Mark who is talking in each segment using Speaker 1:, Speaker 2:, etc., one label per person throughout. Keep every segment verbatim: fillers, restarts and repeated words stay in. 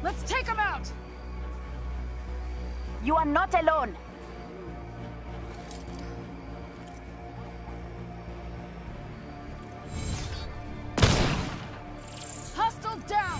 Speaker 1: Let's take him out!
Speaker 2: You are not alone.
Speaker 1: Hostile down!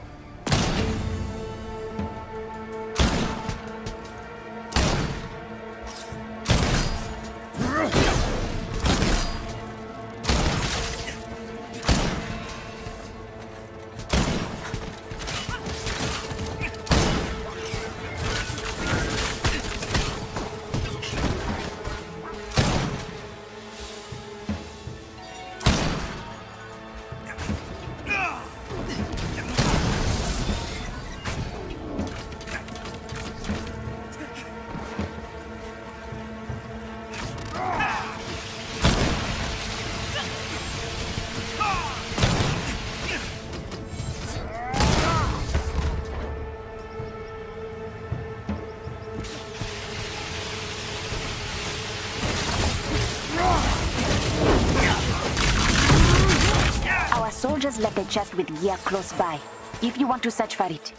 Speaker 2: Soldiers left a chest with gear close by, if you want to search for it.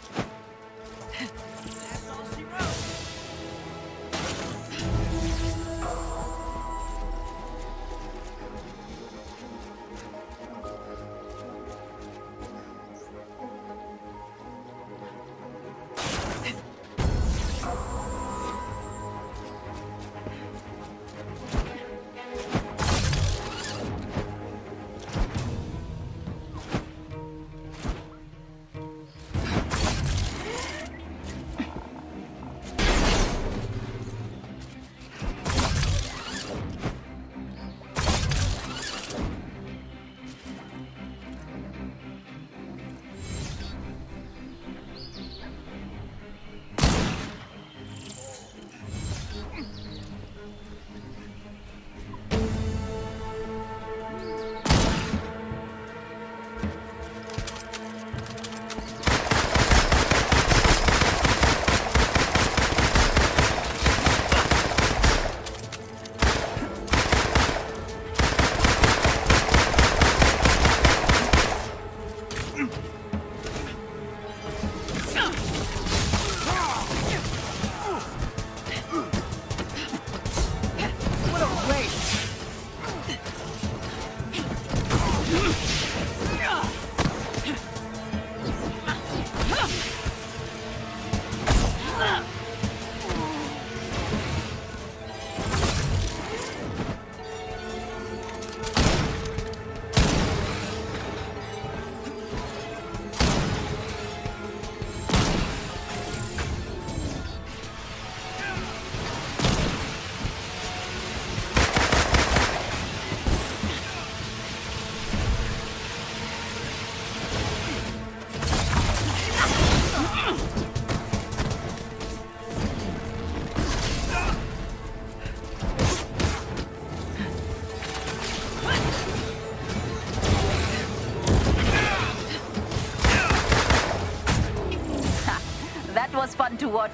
Speaker 2: Was fun to watch.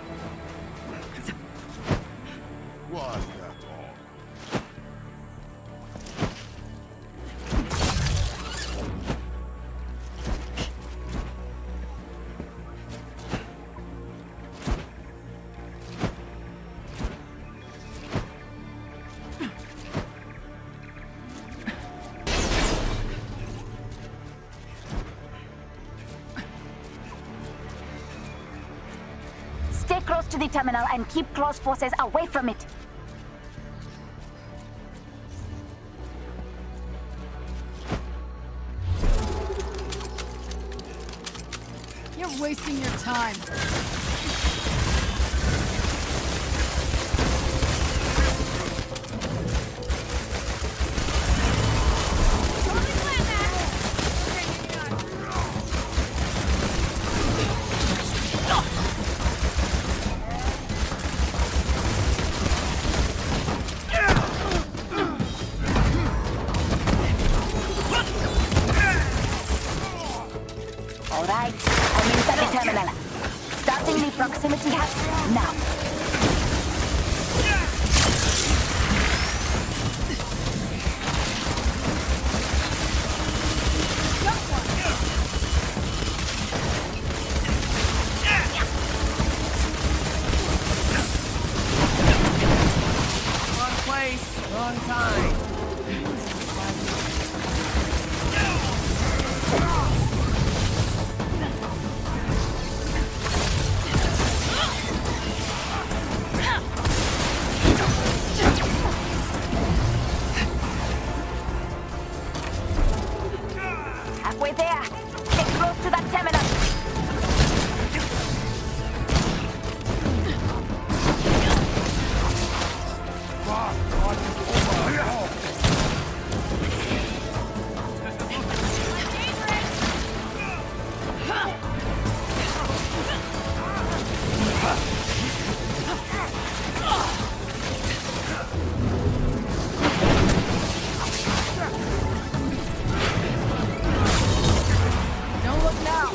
Speaker 3: Was that all?
Speaker 2: Stay close to the terminal and keep close forces away from it.
Speaker 1: You're wasting your time.
Speaker 2: Alright, I'm inside the terminal. Starting the proximity hatch now. Halfway there. Get close to that terminal.
Speaker 1: Don't look now.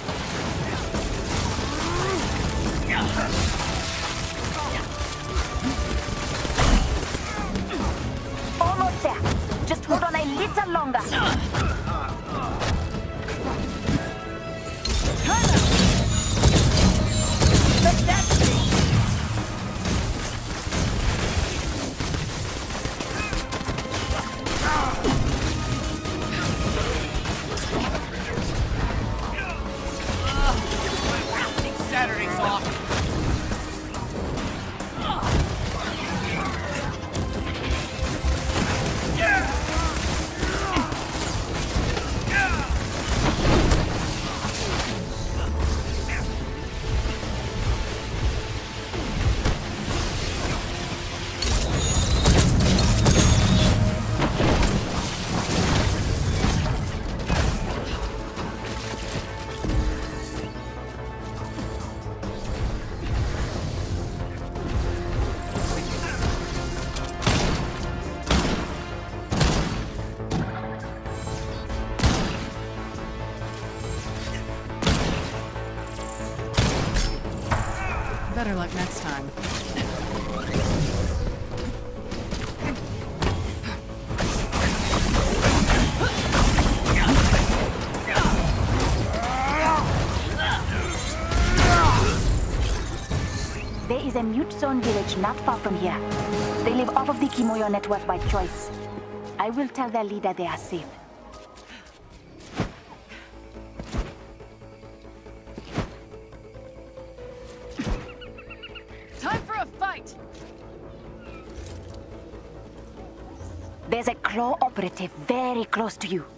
Speaker 2: Almost there. Just hold on a little longer.
Speaker 4: Saturday's off.
Speaker 1: Better luck next time.
Speaker 2: There is a mute zone village not far from here. They live off of the Kimoyo network by choice. I will tell their leader they are safe.
Speaker 1: Time for a fight!
Speaker 2: There's a claw operative very close to you.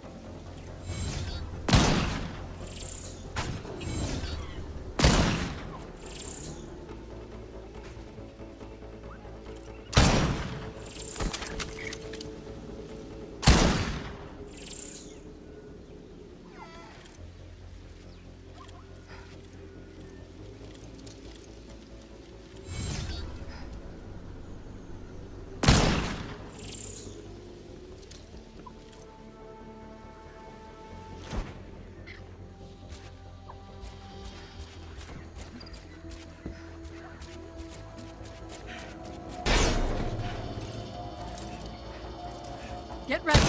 Speaker 1: Get ready.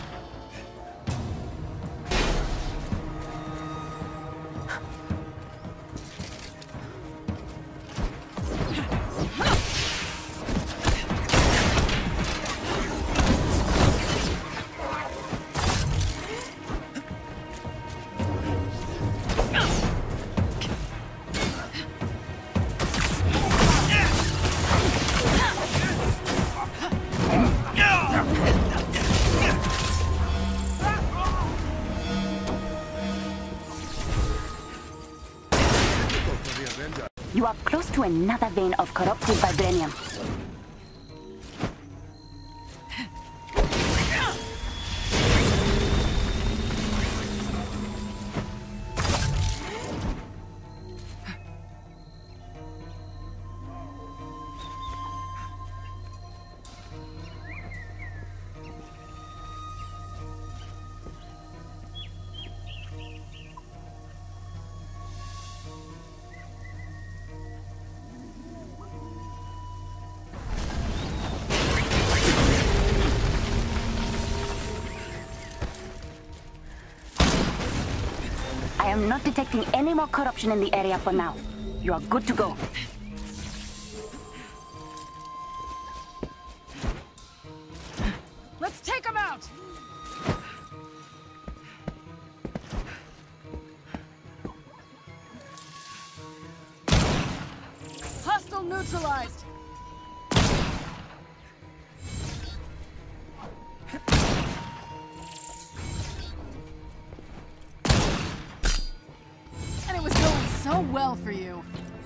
Speaker 2: You are close to another vein of corrupted vibranium. I am not detecting any more corruption in the area for now. You are good to go.
Speaker 1: Let's take him out! Hostile neutralized! well for you.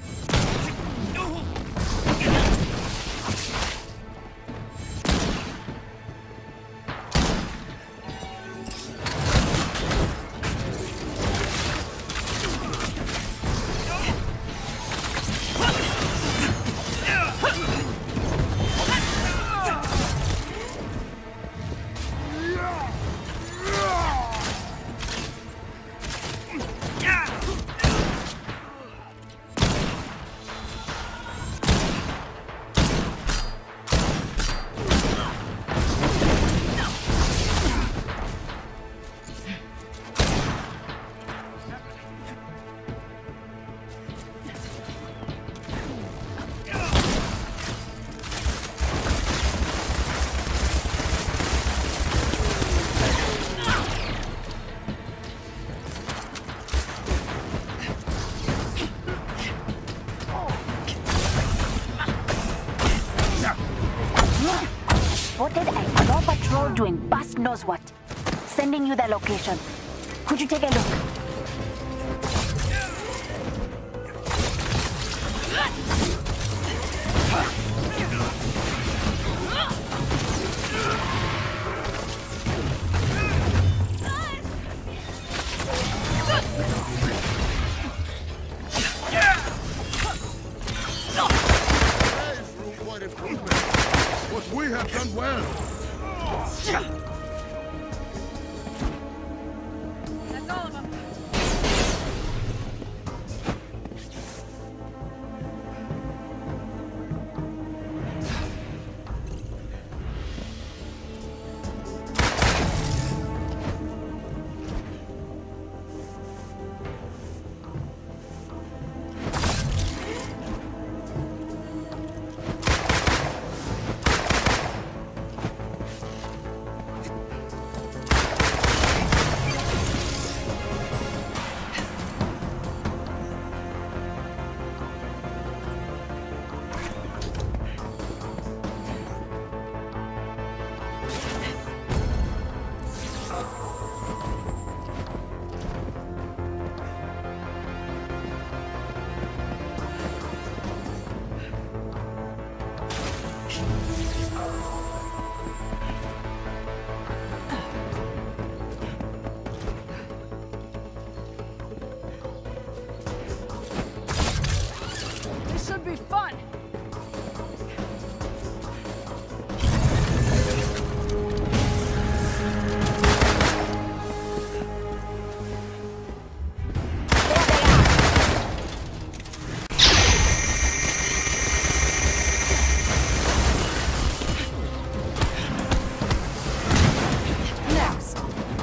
Speaker 2: Spotted a claw patrol doing bust knows what. Sending you the location. Could you take a look?
Speaker 3: What we have done well.
Speaker 1: That's all of them. Should be fun. Next.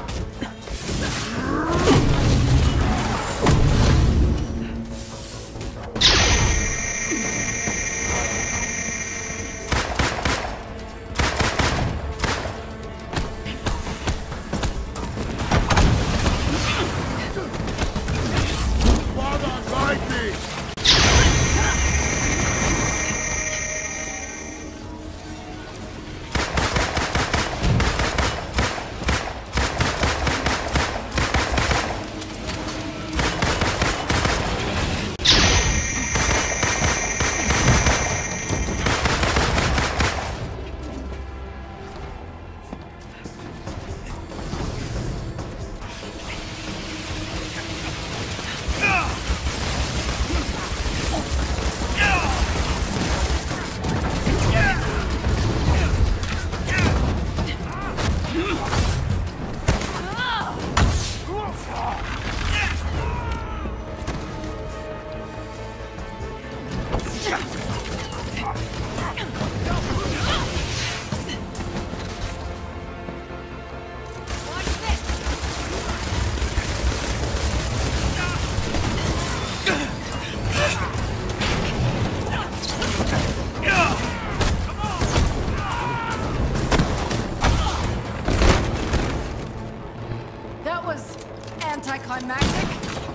Speaker 1: That was anticlimactic.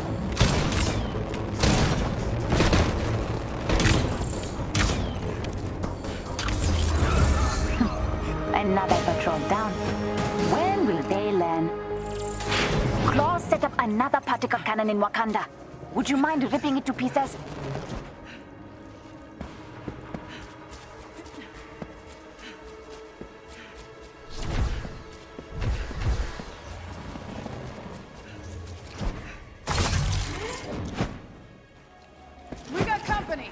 Speaker 2: Another patrol down. When will they learn? Claws set up another particle cannon in Wakanda. Would you mind ripping it to pieces?
Speaker 1: We got company.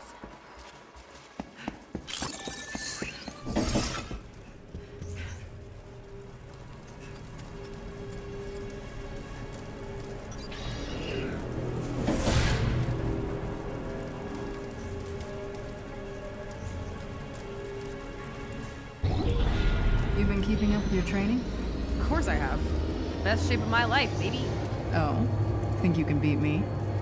Speaker 5: You've been keeping up with your training?
Speaker 1: Of course I have. Best shape of my life, baby.
Speaker 5: Oh, think you can beat me?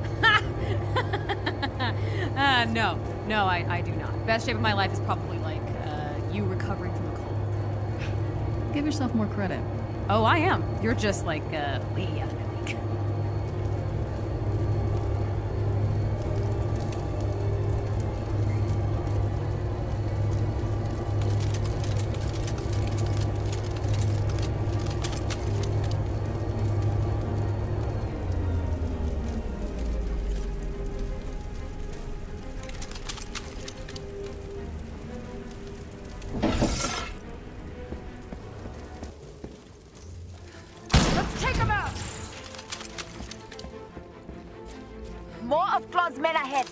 Speaker 1: uh, no. No, I, I do not. Best shape of my life is probably like, uh, you recovering from a cold.
Speaker 5: Give yourself more credit.
Speaker 1: Oh, I am. You're just like, uh, way out of my league.
Speaker 2: More of Claw's men ahead.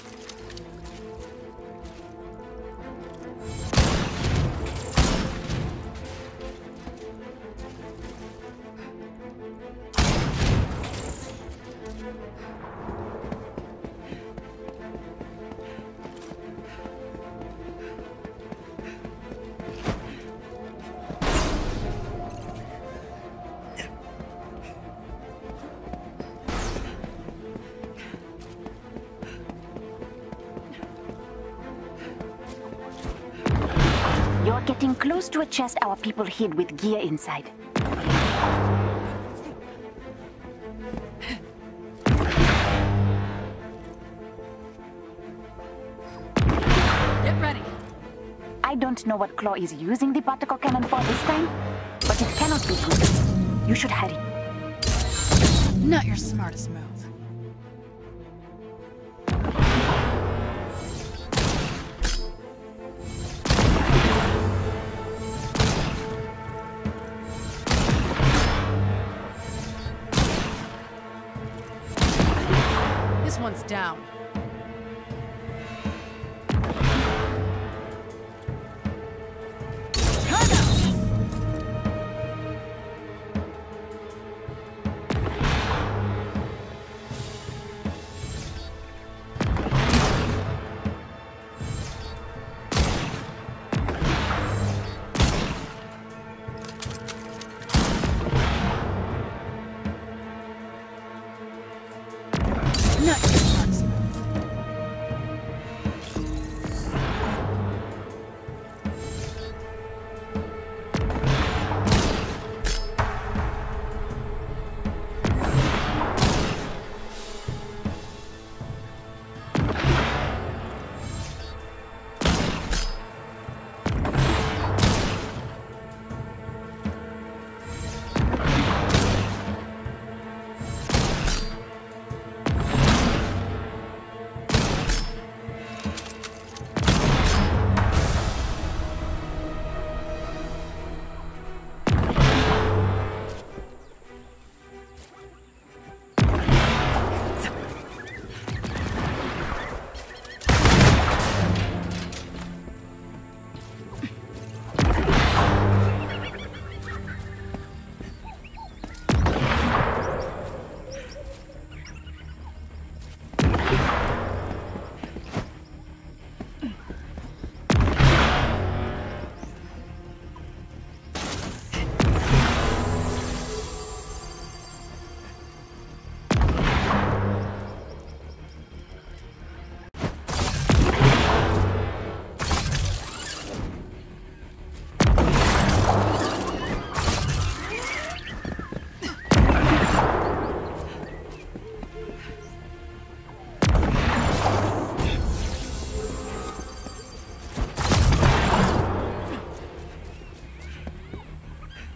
Speaker 2: You're getting close to a chest our people hid with gear inside.
Speaker 1: Get ready.
Speaker 2: I don't know what Claw is using the particle cannon for this time, but it cannot be good. You should hurry.
Speaker 1: Not your smartest move. This one's down. Not your smartest move.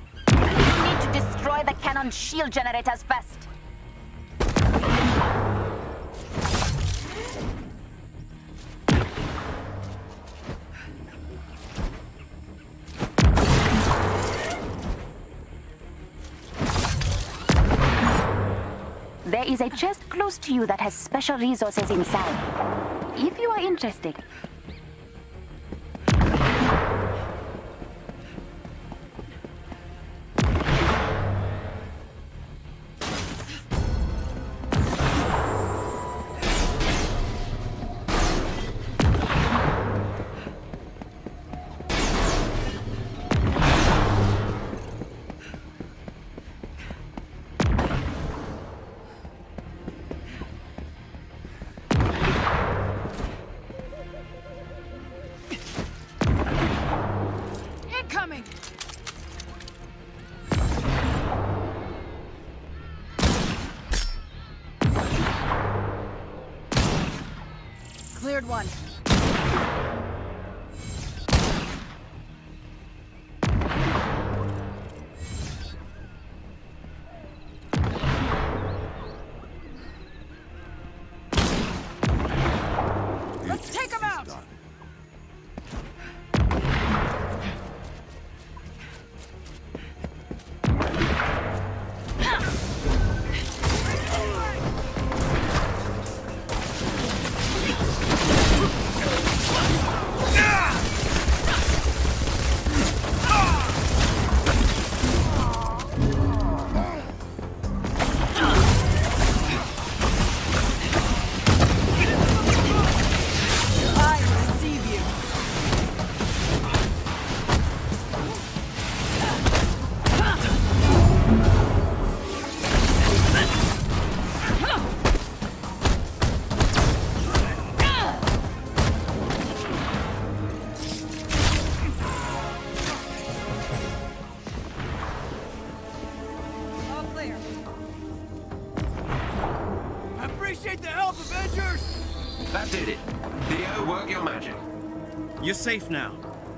Speaker 2: Shield generators first. There is a chest close to you that has special resources inside. If you are interested.
Speaker 1: Cleared one. Let's take him out!
Speaker 4: Appreciate the help, Avengers!
Speaker 6: That did it. Theo, work your magic.
Speaker 4: You're safe now.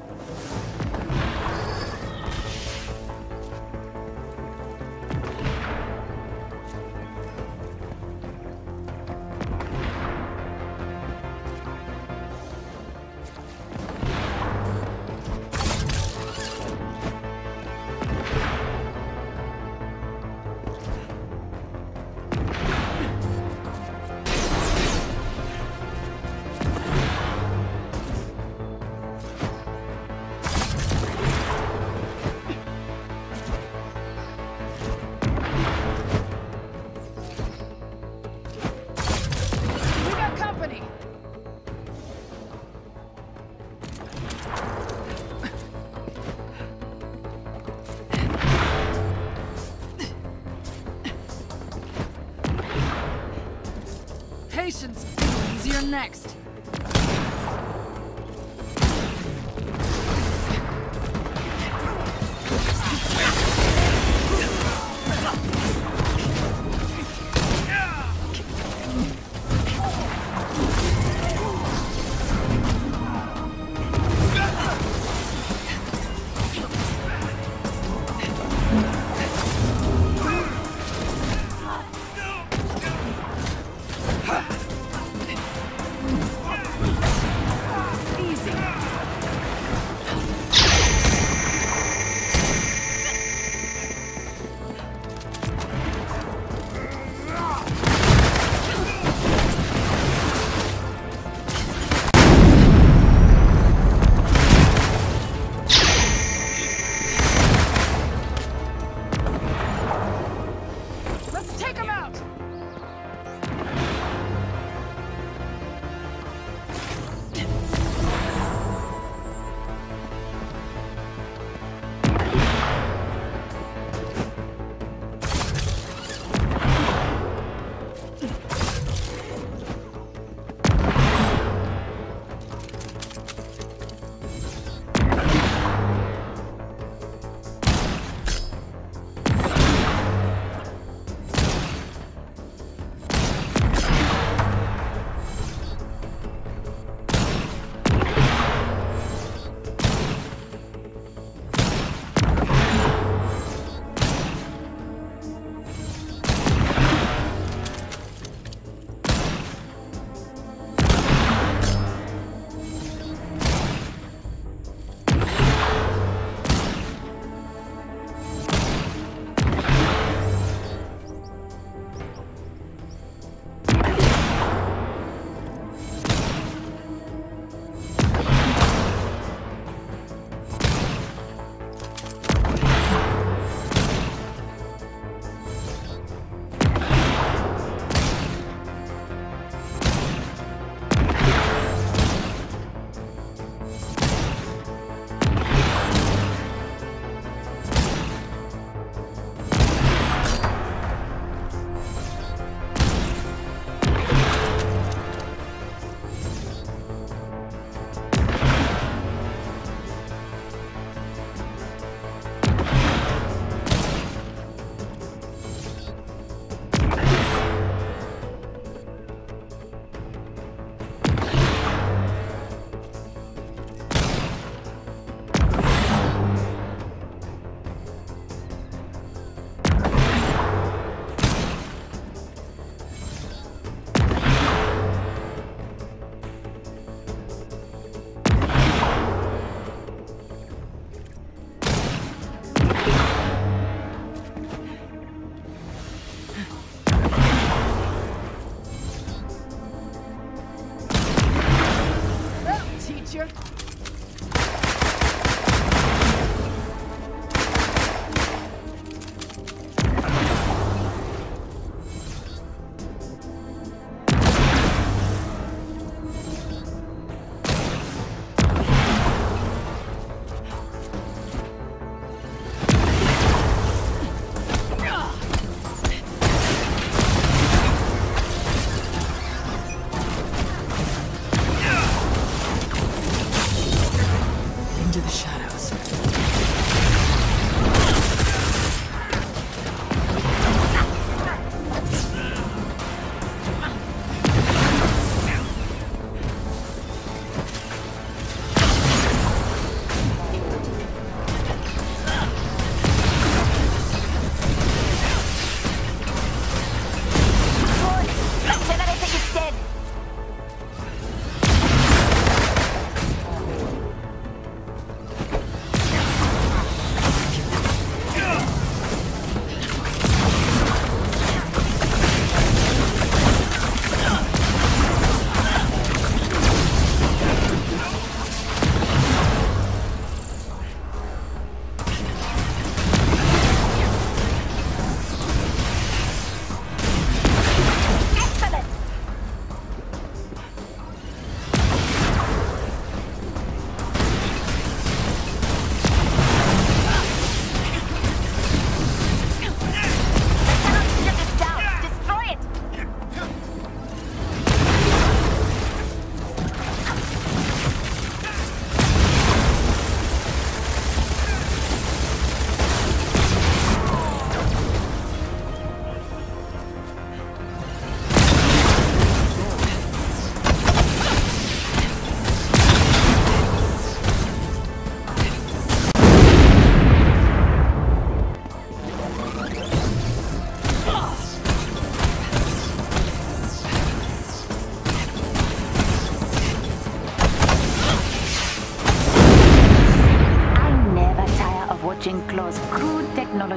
Speaker 1: Patience, easier next.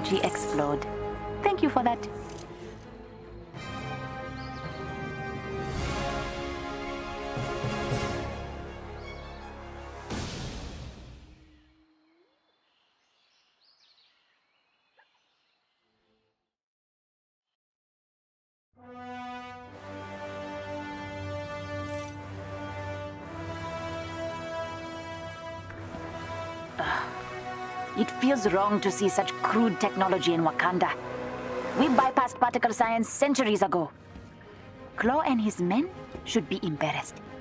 Speaker 2: technology explode. Thank you for that. It feels wrong to see such crude technology in Wakanda. We bypassed particle science centuries ago. Claw and his men should be embarrassed.